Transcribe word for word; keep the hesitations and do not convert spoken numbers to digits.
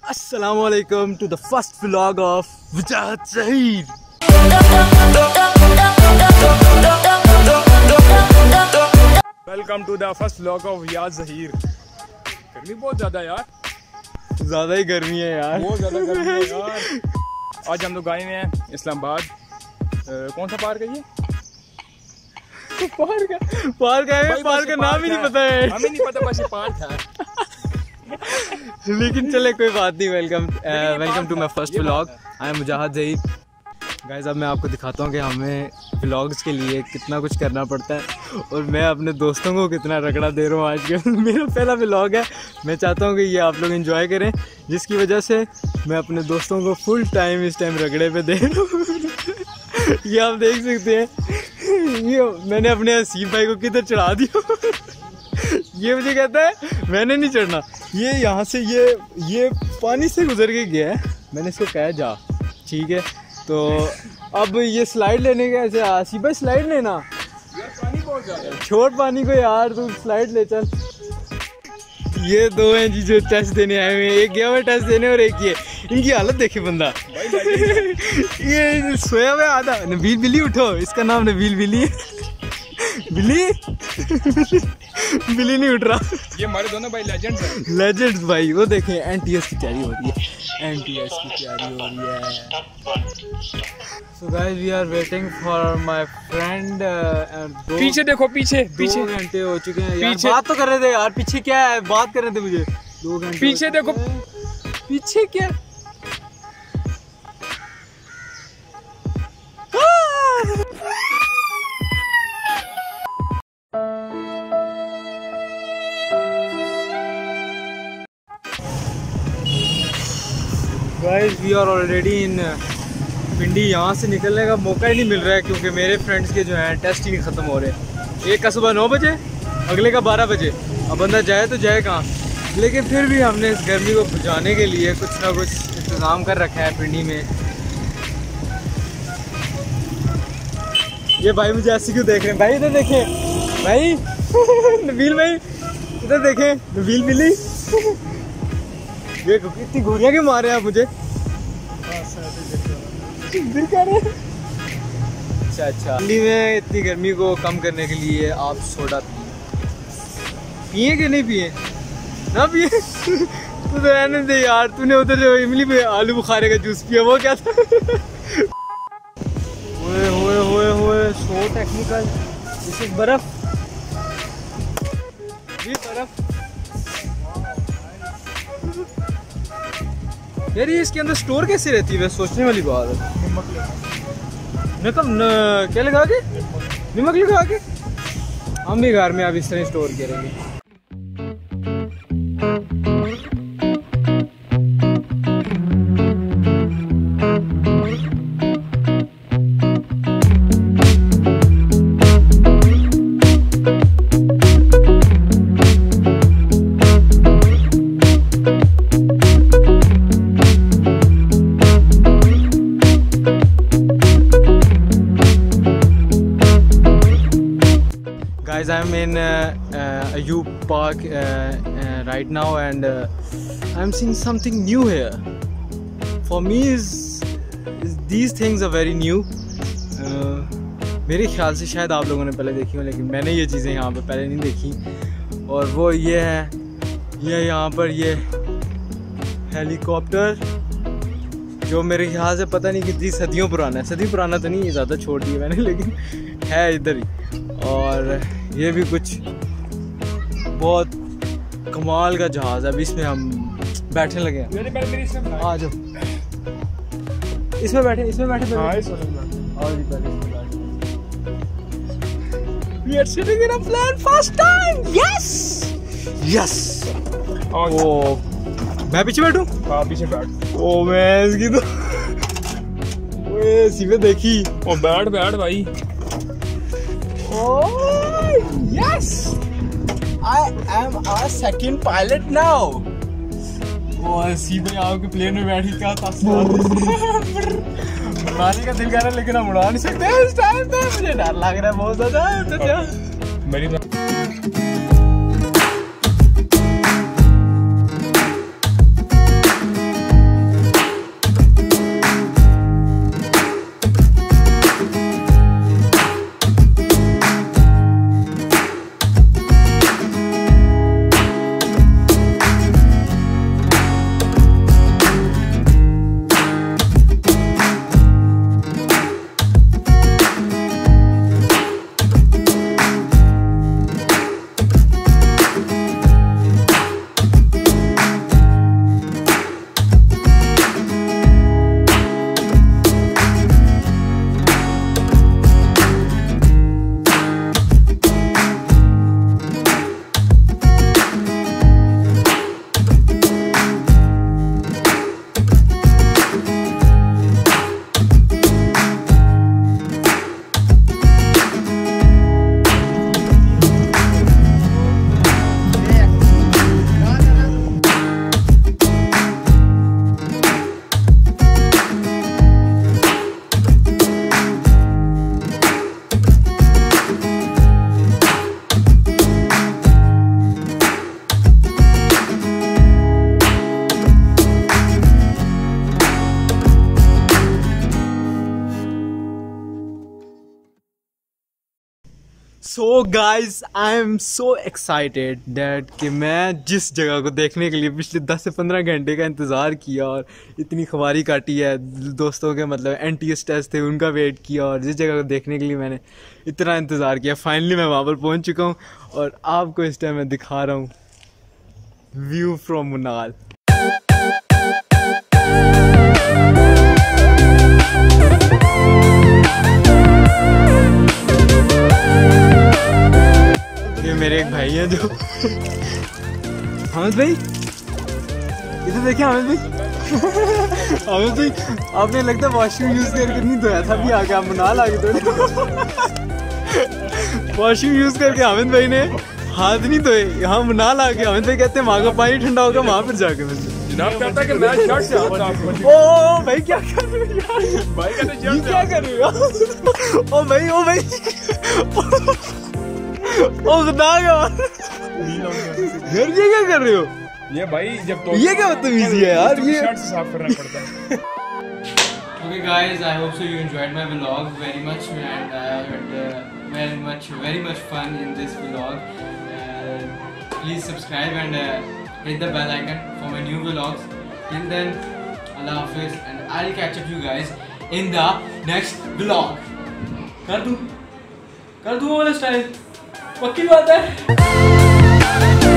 Assalamualaikum to the first vlog of Wajahat Zahir. Welcome to the first vlog of Wajahat Zahir. गर्मी बहुत ज्यादा यार, ज्यादा ही गर्मी है यार, बहुत ज्यादा गर्मी है यार। आज हम लोग आए हैं इस्लामाबाद। कौन सा पार्क है ये? पार्क है, पार्क है, पार्क का नाम ही नहीं पता है, हमें नहीं पता, बस ये पार्क है। लेकिन चले कोई बात नहीं। Welcome welcome to my first vlog. I am Wajahat Zaheer. Guys अब मैं आपको दिखाता हूँ कि हमें व्लॉग्स के लिए कितना कुछ करना पड़ता है और मैं अपने दोस्तों को कितना रगड़ा दे रहा हूँ आज। मेरा पहला व्लॉग है, मैं चाहता हूँ कि ये आप लोग एंजॉय करें, जिसकी वजह से मैं अपने दोस्तों को फुल टाइम इस टाइम रगड़े पे दे रहा हूँ। ये आप देख सकते हैं, ये मैंने अपने हसीब भाई को किधर चढ़ा दिया। ये मुझे कहता है मैंने नहीं चढ़ना, ये यहाँ से ये ये पानी से गुजर के गया है। मैंने इसको कहा जा ठीक है, तो अब ये स्लाइड लेने का ऐसे आसिफ भाई स्लाइड लेना यार, पानी बहुत ज्यादा है। छोड़ पानी को यार, तू स्लाइड ले चल। ये दो हैं जी जो टेस्ट देने आए हुए हैं, एक गया हुआ टेस्ट देने और एक ये। इनकी हालत देखे बंदा। ये सोया हुआ आधा। नबील बिल्ली उठो, इसका नाम नबील बिल्ली है। बिल्ली बिल्ली नहीं उठ रहा। ये हमारे दोनों भाई लेजेंड्स हैं। लेजेंड्स भाई, वो देखें एनटीएस की तैयारी हो रही है, एनटीएस की तैयारी हो रही है। So guys we are waiting for my friend. पीछे देखो, पीछे पीछे दो घंटे हो चुके हैं यार, पीछे बात तो कर रहे थे यार। पीछे क्या है, बात कर रहे थे मुझे। दो घंटे पीछे देखो, पीछे क्या। Guys, we are already in पिंडी। यहाँ से निकलने का मौका ही नहीं मिल रहा है क्योंकि मेरे फ्रेंड्स के जो हैं टेस्ट ही नहीं ख़त्म हो रहे। एक का सुबह नौ बजे, अगले का बारह बजे। अब बंदा जाए तो जाए कहाँ। लेकिन फिर भी हमने इस गर्मी को बुझाने के लिए कुछ ना कुछ इंतज़ाम कर रखा है पिंडी में। ये भाई मुझे ऐसे क्यों देख रहे हैं भाई? इधर देखें भाई। नबील भाई इधर देखें, नबील बिल्ली। ये इतनी गोलियां क्यों मार रहे हैं आप मुझे? अच्छा अच्छा। दिल्ली में इतनी गर्मी को कम करने के लिए आप सोडा पिए पिए कि नहीं पिए? ना पिए। तू तो रहने दे यार, तूने उधर जो इमली में आलू बुखारे का जूस पिया वो क्या था? होए होए होए होए सो टेक्निकल। इस बर्फ भी बर्फ यार, ये इसके अंदर स्टोर कैसे रहती है? सोचने वाली बात है। नमक न, क्या लगा के? नमक लगा के हम भी घर में अब इस तरह स्टोर करेंगे। Guys, I'm in uh, uh, Ayub Park uh, uh, right now, and uh, I'm seeing something new here. For me, is, is these things are very new. Uh, मेरे ख्याल से शायद आप लोगों ने पहले देखी हो, लेकिन मैंने ये चीज़ें यहाँ पे पहले नहीं देखी। और वो ये है, ये यहाँ पर ये हेलीकॉप्टर जो मेरे ख्याल से पता नहीं कितनी सदियों पुराना है। सदी पुराना तो नहीं, ज़्यादा छोड़ दिया मैंने, लेकिन है इधर ही। और ये भी कुछ बहुत कमाल का जहाज़ है। अभी इसमें हम बैठने लगे हैं। आ जाओ, इसमें बैठे, इसमें बैठे। हाँ, और We are sitting in a plane first time. Yes, yes. ओ, मैं पीछे बैठूं? हाँ पीछे बैठ। ओ मैं इसकी तो ओए सीधे देखी। ओ बैठ बैठ भाई। Oh yes, I am a second pilot now. और सीधे आपके प्लेन में बैठी क्या उड़ाने का दिल कर रहा है, लेकिन हम उड़ा नहीं सकते इस टाइम पे। मुझे डर लग रहा है बहुत ज्यादा। मेरी so guys I am so excited that कि मैं जिस जगह को देखने के लिए पिछले दस से पंद्रह घंटे का इंतज़ार किया और इतनी खुबारी काटी है दोस्तों के, मतलब एन टी एस टेस्ट थे उनका वेट किया, और जिस जगह को देखने के लिए मैंने इतना इंतज़ार किया, फाइनली मैं वहाँ पर पहुँच चुका हूँ और आपको इस टाइम मैं दिखा रहा हूँ व्यू फ्रॉम मुनाल। मेरे एक भाई हैं जो हामिद भाई, इधर देखिए हामिद भाई। हामिद भाई आपने लगता है वॉशरूम यूज करके नहीं धोया था, अभी आके आप मुनाल आके धो। वॉशरूम यूज करके हामिद भाई ने हाथ नहीं धोए, यहाँ मुनाल आके हामिद भाई कहते हैं वहाँ का पानी ठंडा होगा वहाँ पर जाके। जनाब कहता है कि मैं शर्ट से आता हूं। ओ भाई क्या कर रहे हो यार, भाई कहते हैं ये क्या कर रहे हो? ओ भाई ओ भाई ओ खुदा का यार ये क्या कर रहे हो? ये भाई जब तो ये क्या बदतमीजी है यार, ये शर्ट से साफ करना पड़ता है। Okay guys, I hope so you enjoyed my vlog very much and I had uh, very much very much fun in this vlog. Uh, please subscribe and uh, hit the bell icon for my new vlogs. Till then, Allah Hafiz and I'll catch up you guys in the next vlog. कर दूँ कर दूँ वाला style पक्की बात है।